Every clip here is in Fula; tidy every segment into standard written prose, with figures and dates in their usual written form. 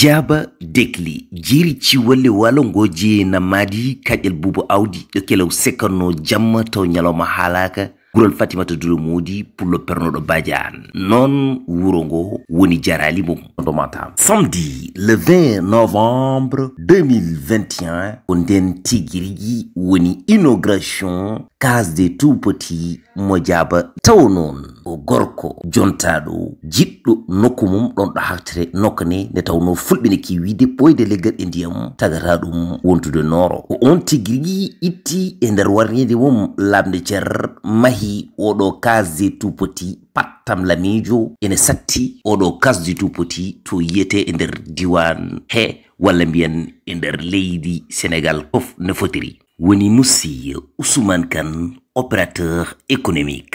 Diaba dekli jiri ci wale walo ngoji na madi kajel bubu audi kelaw sekarno jamma taw nyaloma halaka gurol Fatimata Duro Modi pour le perno de Badiane non wurongo woni jarali mum do matam samedi le 20 novembre 2021 on den tigirigi woni inauguration case des tout-petits mo Diaba taw non o gorko jontado jiddo nokumum don do haktere nokne ne tawno fulbine ki wide boyde leggal e ndiyam tagata dum wontude noro o on tigirigi itti e nder warnede mum labde cer mahi odo case tout-petit pattam lamijo ene satti odo case tout-petit to yete e nder diwan he walla mbiyan e nder leydi Sénégal of ne fotiri woni Moussi Ousmane Kane opérateur économique.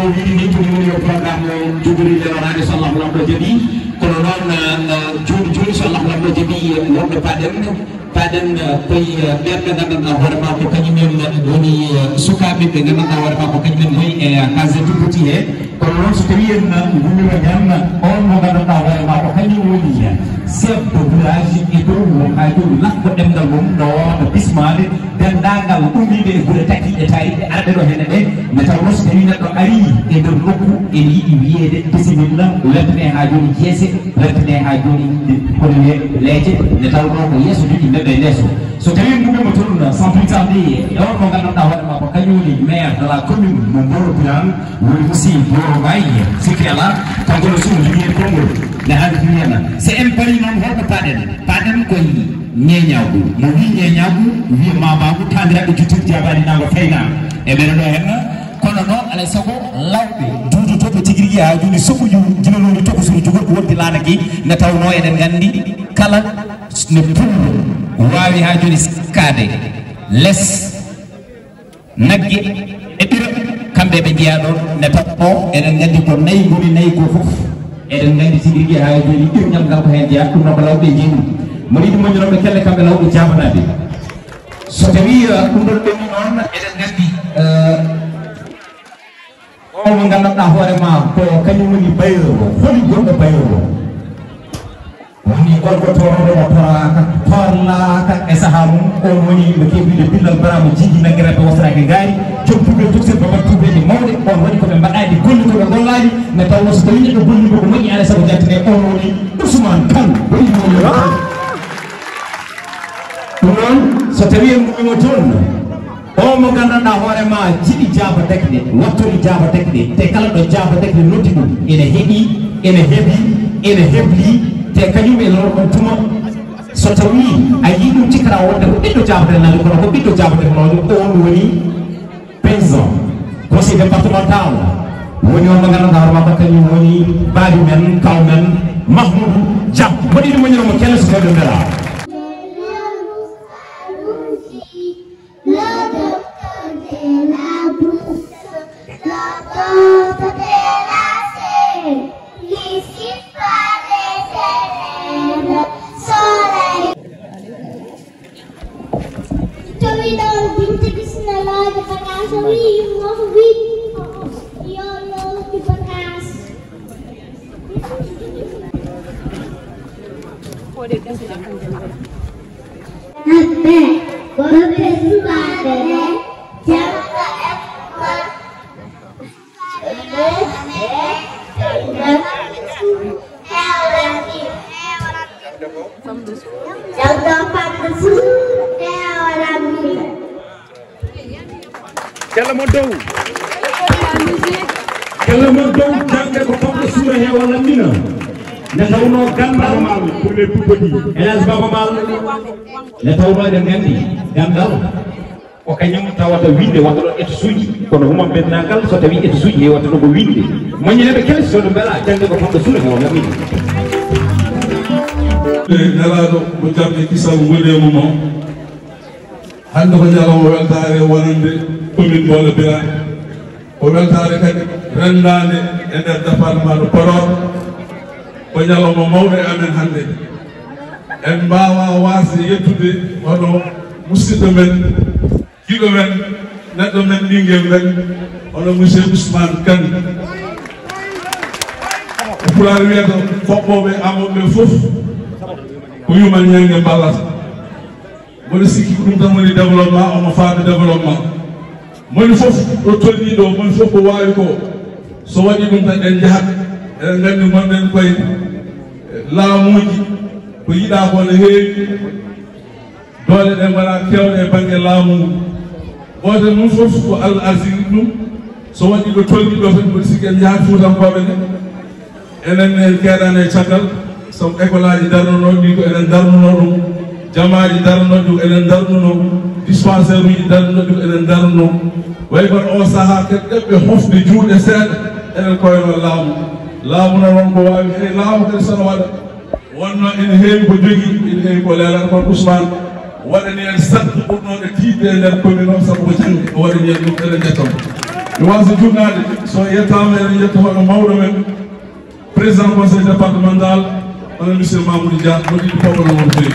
Paden koy berbe gandanɗa hoore ma ko kañumen woni sukaɓe ɓe gandanɗa hoore ma ko kañumen moy e case tout-petit he kono noon so tawi en gummima tan on mo gandanɗa hoore ma ko kañum woni chef de village e dow mum ha dow lakko ɗemgal mum no bismade dendagal ummide e guure tati e tawiɗe arɓe ɗo hene ɓe nde tawno so tawi neɗɗo ari e nder nokku ene yiiɗi wiyede bisimilla weltane ha joni jeese weltane ha joni kono wiye leeje nde tawno ko yeeso joɗi ɓe lesso so tawi ngummima toon sans plus tarder on mo gandanɗa hoore ma ko kañum woni maire de la commune mo Mboro Birane woni aussi Mboro Mbaye sikki ala kanko no sumo jogui hen konngol ne haaldi hen c'est un pari noon holko paɗen koye ñeñawgu mo wi ñeñawgu wi mamagu tandiraɓe juttude Diabani nago fayna e ɓeɗo ɗo hen kono noon alay saago lawɓe duudutoɓe tigui rigui ha joni sokkuji jinanoɗi tokosuru jogol ko wonti lanaki nde tawno eɗen gandi kala ne pullo wawi ha joni sikkade less nagge e ɓira kamɓe ɓe jiya ɗon ne tappo eɗen gandi ko nayi goni nayi go foof eɗen gandi tigui rigui ha joni ɓirñam ngal ko hen jeeya ɗum noon ko lawɓe jeeyi mo yiɗi moƴƴinoɓe kelle kamɓe lawɓe jabanade so tawi ɗum ɗon ɓenni noon eɗen gandi o mo gandanɗa hoore ma ko kañum woni bayo holi gonɗo bayo woni gorko toroɗo toraka torlaka e saaha mum on woni no keɓide billal baramo jigui nagguiraɓe wasrake gaari joom tuɓe toksir babat tubeji mawɗe on waɗi koɓe mbaɗaɗi golli koɓe gollani nde tawno so tawi neɗɗo gollimo ko moƴƴi alay saago jantine on woni Ousmane Kane woni ɗum noon so tawi en gummimo toon o mo gandanɗa hoore ma jiɗi Diaba dekɗe wattori Diaba dekɗe te kala ɗo Diaba dekɗe noddi ɗum ene heeɓi ene heeɓi ene heɓli te kañum e lor on tuma so tawi a yi ɗum cikkata wonde ko ɓiɗɗo Diaba nani kono ko ɓiɗɗo Diaba teknojo on woni président conseil départemental woni on mo gandanɗa hoore ma ko kañum woni baadi men kaw men Mahmoudou Dia mbaɗi ɗum moñinomo kelle so tawi ɗo mbela jangde ko famɗo suura he walla mina nde tawno gandal pour les tout-petits Elhadji Baba Mal nde tawno eɗen gandi gandal ko kañum tawata winde wonta ɗon éto suuji kono humam bennagal so tawi éto suuji he watta ɗo ko winde moññineɓe kele sono mbela jangde ko famɗo suura he walla mina nelaɗo mo jamɓe kisal wonemo noon hande ko ñalawma weltare wonande commune Mbolo Birane o weltare kadi rendade e nder département de Podor ko ñalawma mawɗo e amen hande en mbawa wasde yettude oɗo musidɗo men jiɗo men neɗɗo men ɓinguel men oɗo monsieur Ousmane Kane ko pulaar wiyata foɓɓoɓe amoɓe fof ko yumal ñange ballata moni sikki ko ɗum tan woni développement omo faami développement moni fof ɗo tolni ɗo moni fof ko wawi ko so waɗi ɗum tan en jahat eɗen gandi gonɗen koye laamuji ko yiɗa ko ne heewi doole ɗen mbaɗa kewɗe e banggue laamu goto mum fof ko Allah arsiri ɗum so waɗi ɗo tolni ɗo tan moni sikki en jahat Fuutankoɓe ne enen en keeɗane caggal sabu école aji darnuno ɗi ko enen darnuno ɗum jamaji darnuno ɗum enen darnuno dispensaire uji darnuno ɗum enen darnuno way kono o saaha kadi ɗeɓɓe hofde juuɗe seeɗa enen koyno laamu noon ko wawi hey laamu kadi sono waɗa wonno ene heewi ko jogui ene heewi ko leelata kono Ousmane waɗani en sattu ɓurnoɗe tiidde e nder commune o saabu ko jangde o waɗani en ɗum enen jettom mi wasa jurnade so yettama enen yettotoɗo mawɗo men président conseil départemental on monsieur Mamoudou Dia mo ɗiɗi pobɓono won feewi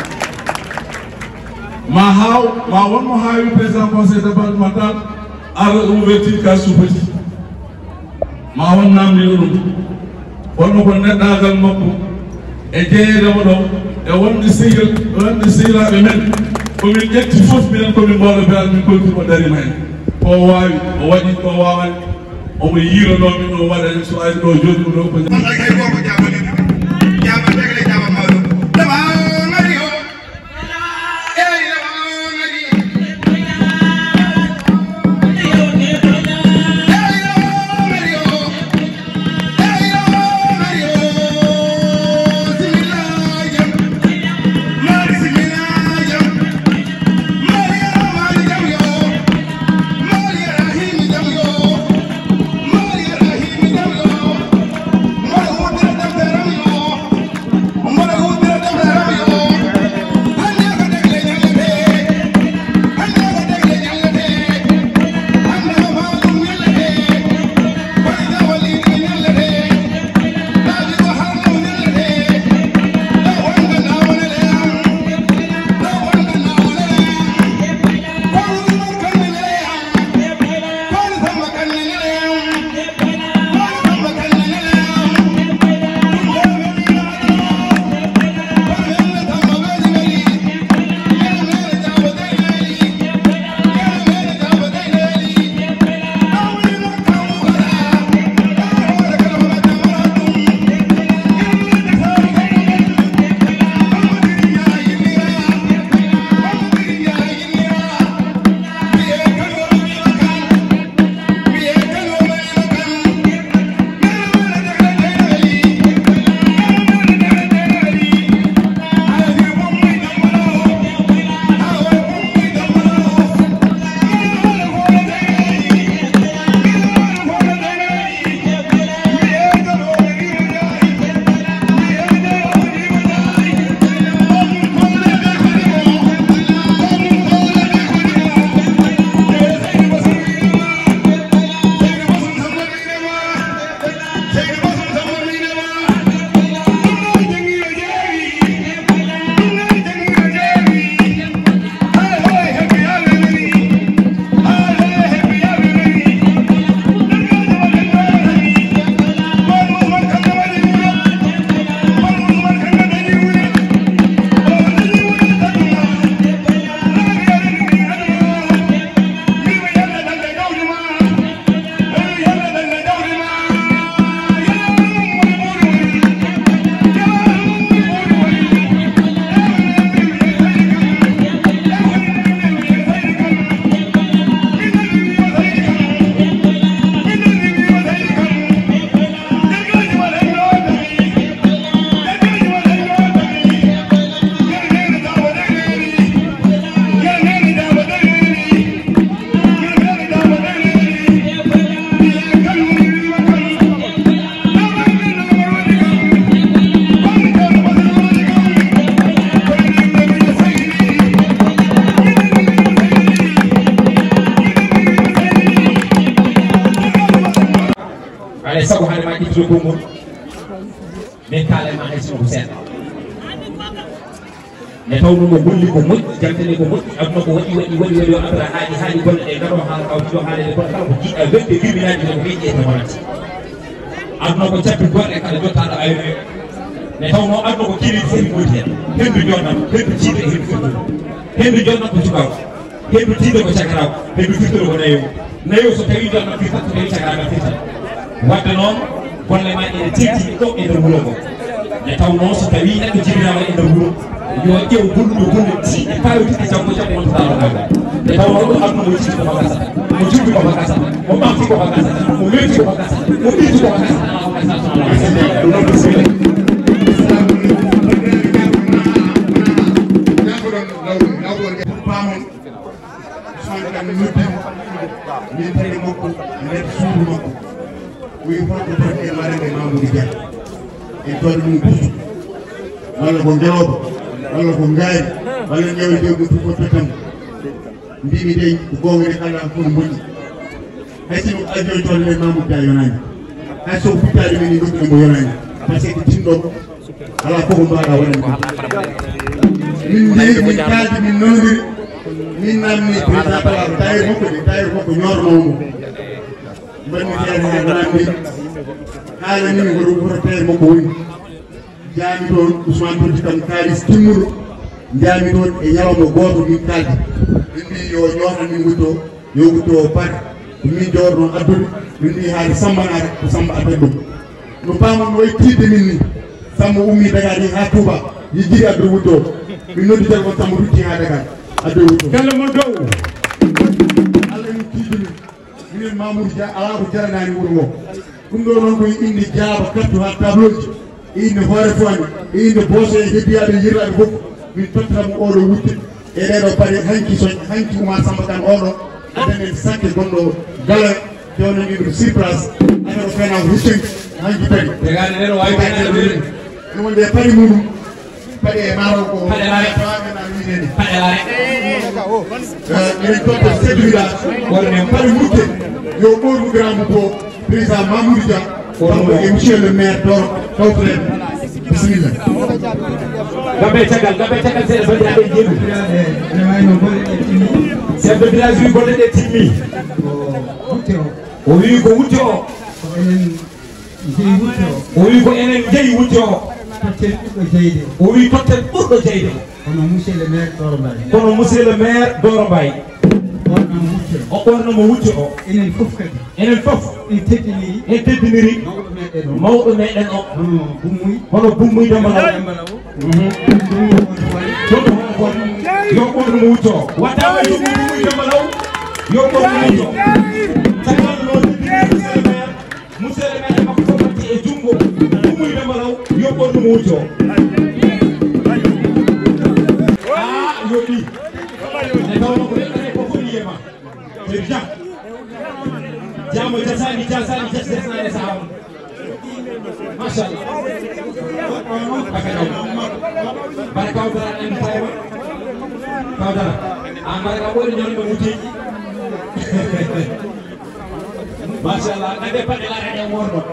ma wonmo haawi président conseil départemental ara ouverture ka tout-petit ma won namdino ɗum wonno ko neɗɗagal makko e jeeyedemo ɗo e wonde sehilaɓe men komin ƴetti fof minen komin mbawɗo beal min kolti ko darima en ko wawi o waɗi ko wawani omo yiironomin o waɗa en so ari ɗo joni ɗum ɗo ko sago hande ma ƴettude konngol mais kalema hay sino ko seeɗa nde tawno mo golli ko moƴƴi jamtene ko moƴƴi aduna ko waɗi o abra haaji gonɗe ɗe gaɗo haala kawtiɗo haalede kono kala ko jiɗɗa wedde tribunal ji ko ɓeyɗi e tawanata aduna ko cappi goɗɗe kala jottaɗo aynoyo ne tawno addo ko kiri seni goyti hendu jonnam hendu ciide hendu firtude hendu jonnam ko cukaw hendu tiide ko cakaraw hendu firtude ko nayo so tawi jonnam firtat ko tawi cakaraw firtat wadde noon golle ma ene teddi ɗo e nder wuro ngo ne tawno so tawi neɗɗo jibinama e nder wuro yo ƴeew golluɗo golle tiɗe pawitiɗe janggo jam wonta daro gaga ne tawno ɗo aduna mo jiɗi ko bagasata mo jubbi ko bagasata mo ɓamti ko bagasata mo welti ko bagasata mo ɓirti ko bagasata ala ko bagasata ɗum noon bisimilla min tari makko nder suudu makko wi fotto tan e marande Mamoudou Dia e toon mum busu walla ko ngeloba walla ko ngaari walla ñewde ɗum fof ko totan mbimi de ko gowre kala fof moƴƴi hay sino avion tolle Mamoudou Dia yonani hay so futtade men dokkude mo yonani par ce que tinɗo ala fof ko mbaɗa waɗani min jeeyi min kaldi min nodiri min namni président Bala tayir makko ñornomo mbanmi feere hen namni haalani mi koɗo woto tayir makko woni jaami toon Ousmane Tourdi kam kaalis timmuɗo jaami toon e ñalawma goto min kaldi min mbi yo ñootan min gutto yo gutto o par ko min jawɗo noon addude min mbi haade sambanade ko Samba addat ɗum no pamon way tiidde min ni Samba ummi dagadi ha Touba yijjiri addude wutto min noddi téléphone Samba rutti ha Dakar addude wutto galle mo dow Allah en tiidde min Mamoudou Dia ala ko jaranani wuro ngo ɗum ɗo noon koye inde Diaba kattu ha tableau ji e inde hoore fowane e inde boso e heddiyaɓe yirlaɓe fof min tottatamo oɗo wutte e ɗeɗo paɗe hanki Oumar Samba Kane oɗo addanen sakke gonɗo gala jewnen ɗiɗo sur place affaire o fena ko heccoy hanki paɗi tegani neno wawi kaɗeɗe ɗum wonde paɗi muɗum paɗe e maaro ko paɗe laare wiɗeni paɗe laare minen totta séduira wonne paɗi mutte yo ɓornu grand ko président Mamoudou Dia kanko e monsieur le maire ɗo tawtoren bisimilla gambe caggal seeɗa bandiraɓe jeeɗu chef de village wi golle ɗe timmi o wi ko wutte o o wi ko enen jeeyi wutte o o wi totten ɓurɗo jeyde kono monsieur le maire Doro Mbaye kono monsieur le maire Doro Mbaye o ɓornomo wutte o enen fof kadi enen fof en teddiniri mawɗo meɗen o hono bummuy dembalaw ɗum hono fon yo ɓornomo wutte o waddama bummuy dembalaw yo ɓornomo wutte o caggal noon monsieur le maire makko fof watti e junngo bummuy dembalaw yo ɓornomo wutte o yo ɗi e tawno ko weɗɗane ko fof yiyema c'est bien jamo jasani jasnane saham machallah bara kawdara en tayma kawdara an bara ka woni ñolɓe wuteji machallah nande paɗe laare ɗe worno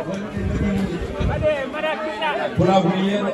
pula buni yeɗo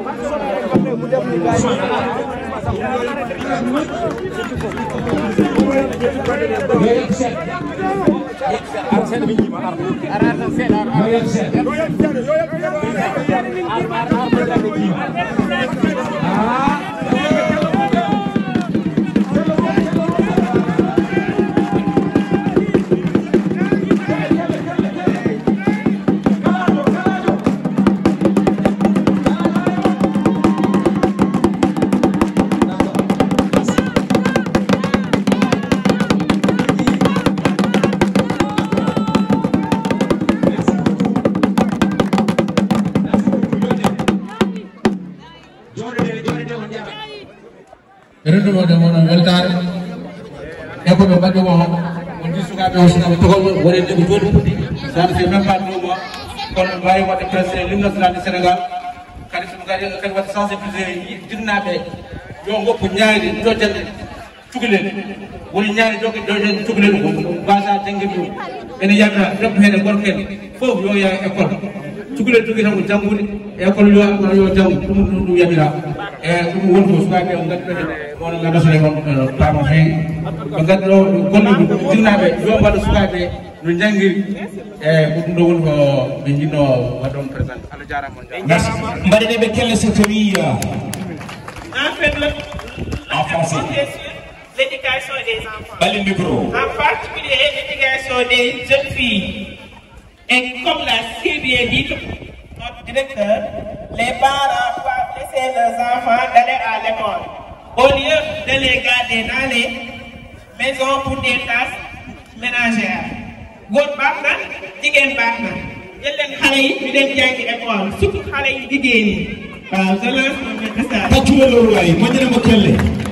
rendude mono weltare e ko ɓe mbaɗi o woni sukaɓe o sukaɓe togol wonende ko joni puɗɗi ça ne fait même pas 2 mois kono mbawi wadde président l'hymne national du Sénégal kadi somo gari kadi wadde sensibilisé jinnaɓe yo goppu ñaari jojjanɗe cukalel woni ñaari jojjanɗe cukalel ko mbasa jangguide ɗum ene yamira debbo hen e gorko en fof yo yaa école cukalel jogui tan ko janggude école yo janggu ɗum yamira e ɗum woni ko sukaɓe o gadduɗo hen wono gandatone on pama fewi ɓe gadduɗo gollude jinnaɓe yo mbaɗa sukaɓe nous jangiri ko ɗum ɗo woni ko ɓe jinno waɗon présenté Allah jarama on merci mbaɗene ɓe kelle so tawi en fait en français l'éducation des enfants bali micro en particulier l'éducation des jeunes filles et comme l'a si bien dit notre directeur, les parents doivent laisser leurs enfants d'aller à l'école au lieu de les garder dans les maisons pour des tâches ménagères. góor baax na jigéen baax na jël leen xale yi ñu dem jàngi école surtout xale yi jigéen ñi waaw je lance un message. tàccu la loolu waaye ma ñu ne ma këlle